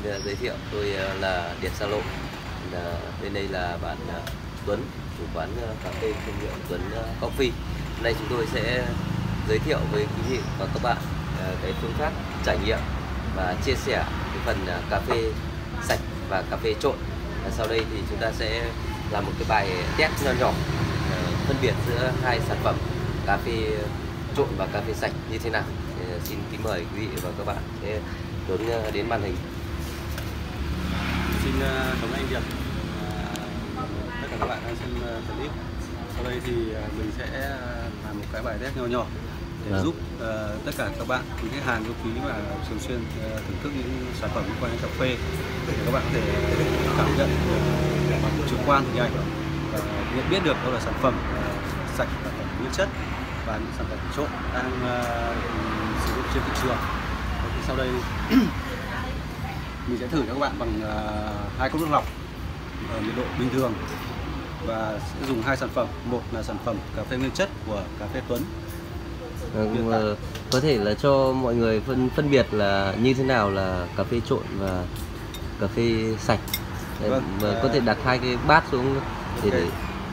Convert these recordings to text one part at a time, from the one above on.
giới thiệu, tôi là Điền Sa Lộ. Bên đây là bạn Tuấn, chủ quán cà phê thương hiệu Tuấn Coffee. Hôm nay chúng tôi sẽ giới thiệu với quý vị và các bạn cái phương pháp trải nghiệm và chia sẻ cái phần cà phê sạch và cà phê trộn. Sau đây thì chúng ta sẽ làm một cái bài test nho nhỏ phân biệt giữa hai sản phẩm cà phê trộn và cà phê sạch như thế nào. Xin kính mời quý vị và các bạn sẽ hướng đến màn hình. Xin cảm ơn anh Điền, tất cả các bạn đang xem clip. Sau đây thì mình sẽ làm một cái bài test nho nhỏ để giúp tất cả các bạn, những khách hàng yêu quý và thường xuyên thưởng thức những sản phẩm liên quan đến cà phê, để các bạn có thể cảm nhận bằng trực quan hình ảnh và nhận biết được đâu là sản phẩm sạch, sản phẩm nguyên chất và những sản phẩm trộn đang sử dụng trên thị trường. Sau đây mình sẽ thử cho các bạn bằng 2 cốc nước lọc ở nhiệt độ bình thường và sẽ dùng 2 sản phẩm. Một là sản phẩm cà phê nguyên chất của cà phê Tuấn. Có thể là cho mọi người phân biệt là như thế nào là cà phê trộn và cà phê sạch. Có thể đặt 2 cái bát xuống để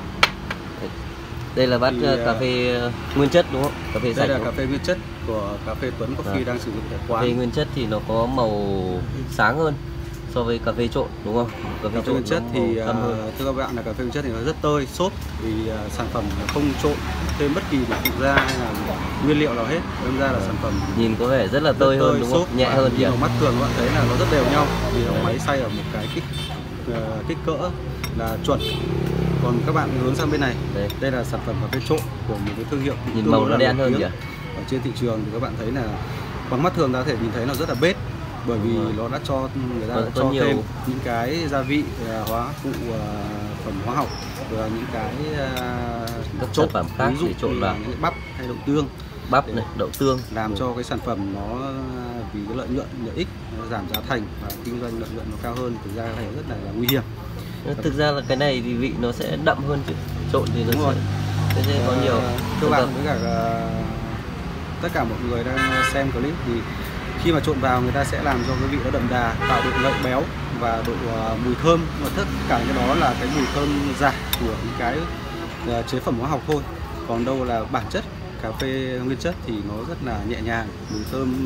đây là bát cà phê nguyên chất đúng không? Cà phê sạch. Đây là cà phê nguyên chất của cà phê Tuấn Coffee đang sử dụng tại quán. Cà phê nguyên chất thì nó có màu sáng hơn so với cà phê trộn đúng không? Cà phê nguyên chất thì thưa các bạn là cà phê nguyên chất thì nó rất tơi, xốp, vì sản phẩm không trộn thêm bất kỳ một phụ gia hay là nguyên liệu nào hết, đâm ra là sản phẩm nhìn có vẻ rất là tơi hơn đúng không? Nhẹ hơn nhìn vào mắt thường các bạn thấy là nó rất đều nhau, vì nó máy xay ở một cái kích cỡ là chuẩn. Còn các bạn hướng sang bên này, đây là sản phẩm cà phê trộn của một cái thương hiệu nhìn màu nó đen hơn nhỉ? Ở trên thị trường thì các bạn thấy là bằng mắt thường ta có thể nhìn thấy nó rất là bết, bởi vì nó đã cho người ta cho nhiều thêm những cái gia vị, hóa phụ, phẩm hóa học và những cái các sản phẩm khác ví dụ để trộn vào những bắp hay đậu tương, này, đậu tương làm cho cái sản phẩm nó vì cái lợi ích nó giảm giá thành và kinh doanh lợi nhuận nó cao hơn, thực ra này rất là nguy hiểm. Thực ra là cái này thì vị nó sẽ đậm hơn chứ trộn thì nó sẽ có nhiều. Các bạn với cả tất cả mọi người đang xem clip thì khi mà trộn vào người ta sẽ làm cho cái vị nó đậm đà, tạo độ ngậy béo và độ mùi thơm, mà tất cả cái đó là cái mùi thơm giả của những cái chế phẩm hóa học thôi. Còn đâu là bản chất cà phê nguyên chất thì nó rất là nhẹ nhàng, mùi thơm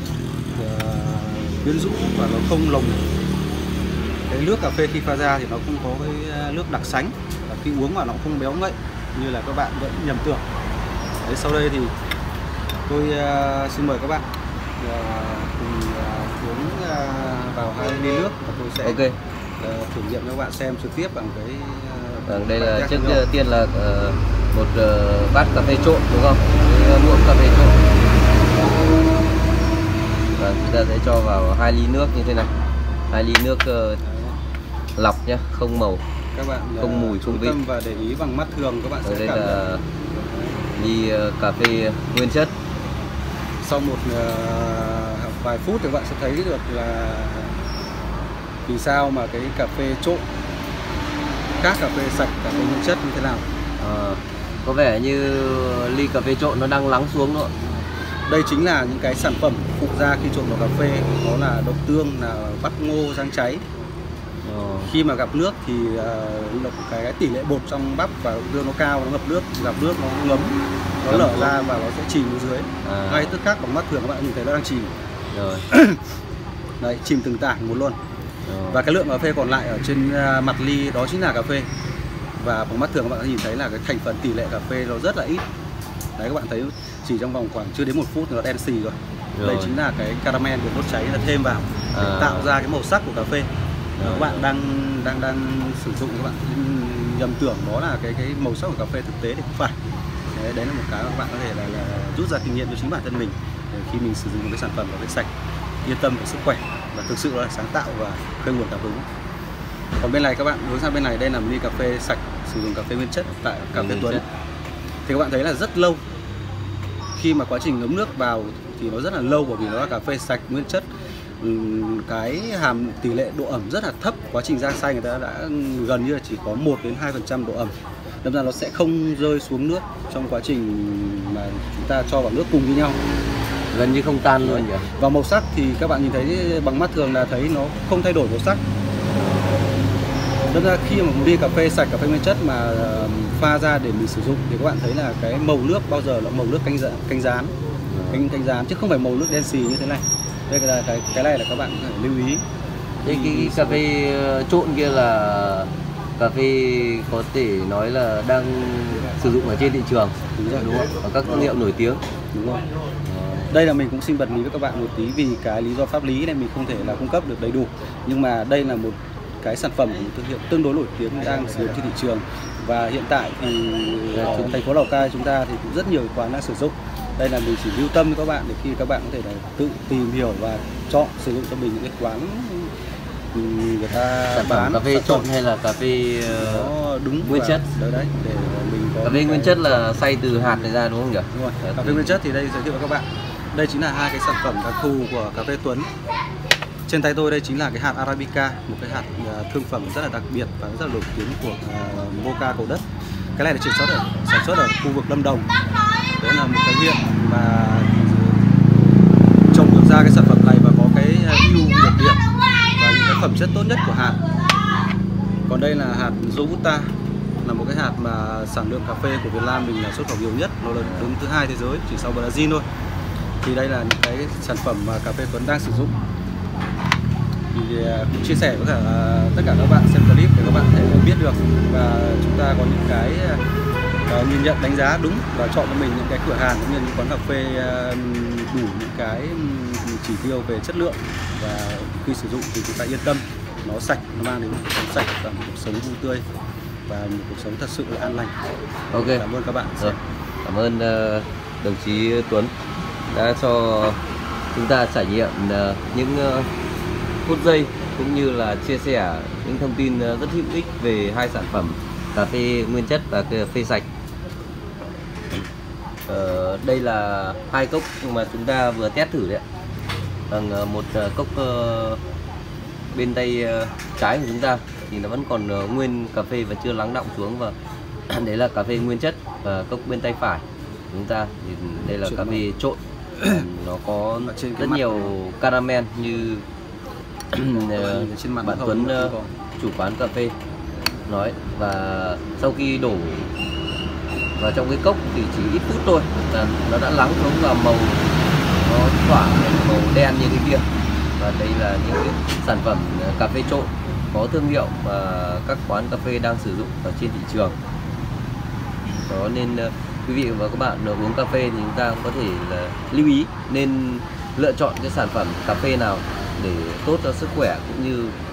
quyến rũ và nó không lồng. Cái nước cà phê khi pha ra thì nó không có cái nước đặc sánh, và khi uống vào nó không béo ngậy như là các bạn vẫn nhầm tưởng. Đấy, sau đây thì tôi xin mời các bạn cùng uống vào 2 ly nước và tôi sẽ thử nghiệm cho các bạn xem trực tiếp bằng cái đây là trước tiên là một bát cà phê trộn đúng không? Muỗng cà phê trộn và chúng ta sẽ cho vào 2 ly nước như thế này, 2 ly nước lọc nhá, không màu, các bạn không mùi, không vị. Tâm và để ý bằng mắt thường các bạn sẽ đây cảm là ly cà phê nguyên chất. Sau một vài phút thì các bạn sẽ thấy được là vì sao mà cái cà phê trộn khác cà phê sạch, cà phê nguyên chất như thế nào. Có vẻ như ly cà phê trộn nó đang lắng xuống nữa. Đây chính là những cái sản phẩm phụ gia khi trộn vào cà phê, đó là đậu tương, là bắp ngô rang cháy. Khi mà gặp nước thì cái tỷ lệ bột trong bắp và đậu tương nó cao, nó ngập nước, gặp nước nó ngấm, nó lở ra và nó sẽ chìm xuống dưới. Ngay tức khắc bằng mắt thường các bạn nhìn thấy nó đang chìm. Đấy, chìm từng tảng một luôn. Và cái lượng cà phê còn lại ở trên mặt ly đó chính là cà phê. Và bằng mắt thường các bạn nhìn thấy là cái thành phần tỷ lệ cà phê nó rất là ít. Đấy, các bạn thấy chỉ trong vòng khoảng chưa đến 1 phút thì nó đen xì rồi. Đây chính là cái caramel được đốt cháy là thêm vào để tạo ra cái màu sắc của cà phê. Các bạn đang sử dụng, các bạn nhầm tưởng đó là cái màu sắc của cà phê, thực tế thì không phải. Đấy là một cái mà các bạn có thể là rút ra kinh nghiệm cho chính bản thân mình để khi mình sử dụng một cái sản phẩm cà phê sạch, yên tâm về sức khỏe và thực sự là sáng tạo và khơi nguồn cảm hứng. Còn bên này các bạn hướng sang bên này, đây là một ly cà phê sạch sử dụng cà phê nguyên chất tại cà phê Tuấn. Thì các bạn thấy là rất lâu, khi mà quá trình ngấm nước vào thì nó rất là lâu, bởi vì nó là cà phê sạch nguyên chất. Cái hàm tỷ lệ độ ẩm rất là thấp, quá trình rang xay người ta đã gần như là chỉ có 1 đến 2% độ ẩm, đâm ra nó sẽ không rơi xuống nước trong quá trình mà chúng ta cho vào nước cùng với nhau. gần như không tan luôn nhỉ. Và màu sắc thì các bạn nhìn thấy bằng mắt thường là thấy nó không thay đổi màu sắc. Nên ra khi mà một ly cà phê sạch, cà phê nguyên chất mà pha ra để mình sử dụng thì các bạn thấy là cái màu nước bao giờ là màu nước canh rán, canh rán chứ không phải màu nước đen xì như thế này. Đây là cái này là các bạn phải lưu ý. Cái cà phê trộn kia là cà phê có thể nói là đang sử dụng ở trên thị trường, đúng không? Ở các thương hiệu nổi tiếng. Đúng rồi. Đây là mình cũng xin bật mí với các bạn một tí vì cái lý do pháp lý này mình không thể là cung cấp được đầy đủ. Nhưng mà đây là một cái sản phẩm của một thương hiệu tương đối nổi tiếng đang sử dụng trên thị trường. Và hiện tại thì ở thành phố Lào Cai chúng ta thì cũng rất nhiều quán đang sử dụng. Đây là mình chỉ lưu tâm với các bạn để khi các bạn có thể là tự tìm hiểu và chọn sử dụng cho mình những cái quán người ta sản phẩm cà phê trộn hay là cà phê đúng nguyên chất. Đấy để mình có cà phê nguyên chất là xay từ hạt này ra đúng không nhỉ? Đúng rồi. Cà phê nguyên chất thì đây giới thiệu với các bạn. Đây chính là hai cái sản phẩm đặc thù của cà phê Tuấn. Trên tay tôi đây chính là cái hạt Arabica, một cái hạt thương phẩm rất là đặc biệt và rất là nổi tiếng của Mocha Cầu Đất. Cái này là sản xuất ở khu vực Lâm Đồng. Đấy là một cái huyện mà trồng được ra cái sản phẩm này và có cái ưu nhược điểm và những cái phẩm chất tốt nhất của hạt. Còn đây là hạt Robusta, là một cái hạt mà sản lượng cà phê của Việt Nam mình là xuất khẩu nhiều nhất, nó là đứng thứ 2 thế giới, chỉ sau Brazil thôi. Thì đây là những cái sản phẩm mà cà phê Tuấn đang sử dụng. Thì cũng chia sẻ với cả tất cả các bạn xem clip để các bạn có thể biết được và chúng ta có những cái nhìn nhận đánh giá đúng và chọn cho mình những cái cửa hàng cũng như những quán cà phê đủ những cái chỉ tiêu về chất lượng và khi sử dụng thì chúng ta yên tâm, nó sạch, nó mang đến một cuộc sống sạch và một cuộc sống vui tươi và một cuộc sống thật sự là an lành. Ok, cảm ơn các bạn. Rồi. Cảm ơn đồng chí Tuấn đã cho chúng ta trải nghiệm những phút giây cũng như là chia sẻ những thông tin rất hữu ích về hai sản phẩm cà phê nguyên chất và cà phê sạch. Đây là hai cốc mà chúng ta vừa test thử đấy ạ. Bằng một cốc bên tay trái của chúng ta thì nó vẫn còn nguyên cà phê và chưa lắng đọng xuống, và đấy là cà phê nguyên chất. Và cốc bên tay phải của chúng ta thì đây là cà phê trộn. Nó có rất nhiều caramel như bạn Tuấn chủ quán cà phê nói. Và sau khi đổ vào trong cái cốc thì chỉ ít phút thôi là nó đã lắng xuống và màu nó tỏa thành màu đen như thế kia. Và đây là những cái sản phẩm cà phê trộn có thương hiệu mà các quán cà phê đang sử dụng ở trên thị trường. Đó nên quý vị và các bạn uống cà phê thì chúng ta cũng có thể là lưu ý nên lựa chọn cái sản phẩm cà phê nào để tốt cho sức khỏe cũng như